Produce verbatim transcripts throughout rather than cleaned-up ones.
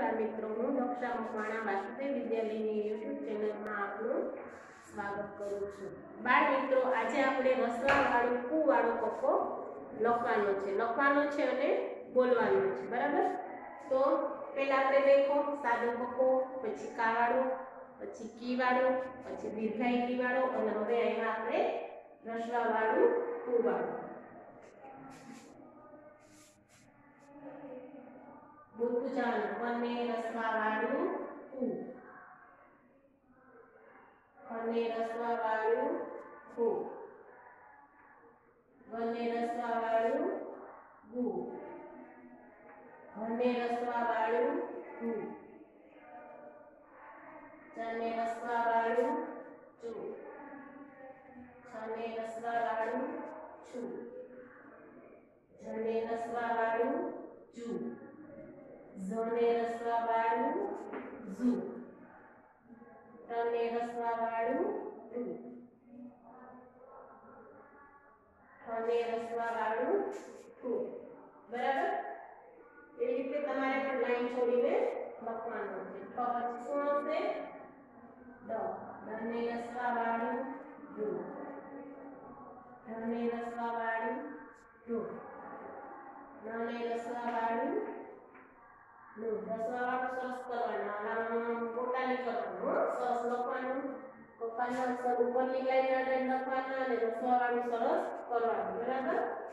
નમસ્કાર મિત્રો, હું દક્ષા મકવાણા વાસુદેવ વિદ્યાલયની યુટ્યુબ ચેનલમાં આપનું સ્વાગત કરું છું. બાળ મિત્રો, આજે આપણે રસવાળું કુ વાળો કક્કો લખવાનો છે લખવાનો છે અને બોલવાનો છે. બરાબર? તો પહેલા આપણે દેખો સાદો કક્કો, પછી કા વાળો, પછી કી વાળો, પછી દીર્ઘાઈ કી વાળો, અને હવે અહીંયા આપણે રસવાળું કુ વાળો. બોલતું જવાનું. અને રસવાળું કુ, અને રસવાળું કુ, અને રસવાળું ગુ, અને રસવાળું ગુ, અને રસવાળું ચુ, અને રસવાળું છુ, અને રસવાળું જુ, ઝને રસવાળું ઝુ, તને રસવાળું રુ, અને રસવાળું થુ. બરાબર? એવી રીતે તમારે પણ લાઈન છોડીને લખવાનું છે. તો પછી શું આવશે? ડ. ધને રસવાળું દુ, ધને રસવાળું ધુ, ધને રસવાળું નું. રસવાળું સરસ કરવાનું, આમ મોટા નહીં કરવાનું, સરસ લખવાનું. કપ્પાના અક્ષર ઉપરની લાઈન આડે લખવાના અને રસવાળું સરસ કરવાનું. બરાબર?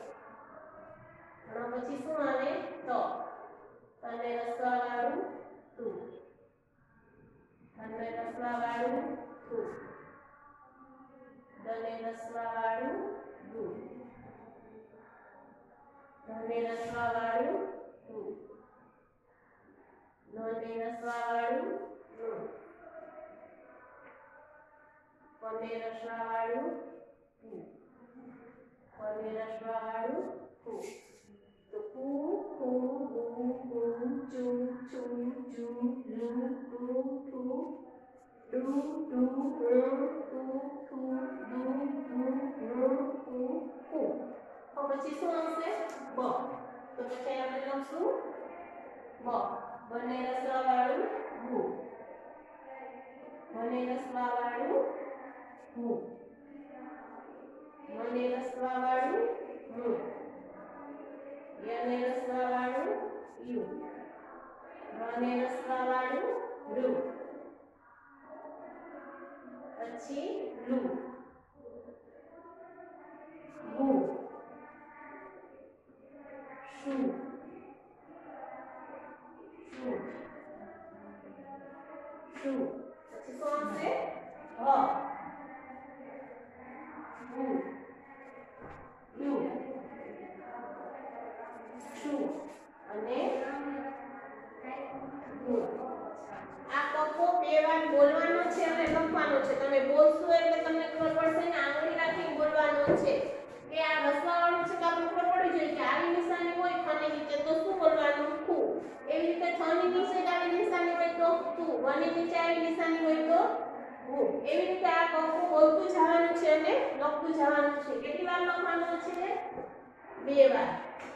અને પછી શું આવે? તો. તને રસવાળું તુ, તને રસવાળું થુ, તને રસવાળું ગુ, તને રસવાળું થુ, નને રસવાળું નું, પને રસવાળું કુ, પને રસવાળું કુ. તો કુ, કુ, ગુ, ગુ, ચુ, ચુ, જુ, લુ, લુ, થુ, ડુ, ડુ, ઋ, તુ, થુ, દુ, ધુ, ઋ, કુ, કુ. તો પછી શું આવશે? બ. તો પછી આપણે લખશું બ. બને રસવાળું ગુ, બને રસવાળું ગુ, મને રસવાળું મુ, યને રસવાળું યુ, મને રસવાળું રુ, પછી લુ, ગુ, શુ, શુ, શુ. પછી શું આવશે? હ, હુ, યુ, શુ, અને ગુ. આ કક્કો બે વાર બોલવાનો છે અને લખવાનો છે. તમે બોલશો એટલે તમને ખબર પડશે ને, આંગળી રાખીને બોલવાનો છે કે આ રસવાળું છે. તો આપણે ખબર પડી જાય કે આવી નિશાની હોય ખની નીચે તો શું બોલવાનું? ખુ. એવી રીતે થની નીચે આવી નિશાની હોય તો તુ, વની નીચે આવી નિશાની હોય તો ગુ. એવી રીતે આ કક્કો બોલતું જવાનું છે અને લખતું જવાનું છે. કેટલી વાર લખવાનું છે? બે વાર.